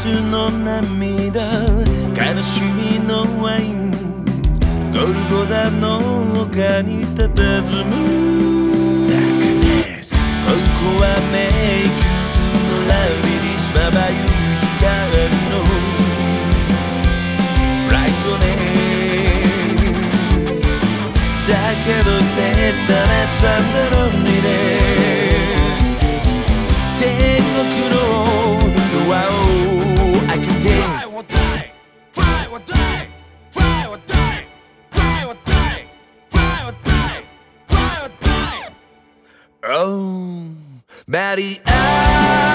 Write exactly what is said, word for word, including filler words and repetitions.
夏の涙悲しみのワインゴルゴダの丘に佇むダークネスここは迷宮のラビリスまばゆい光のライトネスだけどベタなサンダロニです天国のドアを開けて Fly or die Fly or die Fly or die Fly or die Fly or die Fly or die Oh マリア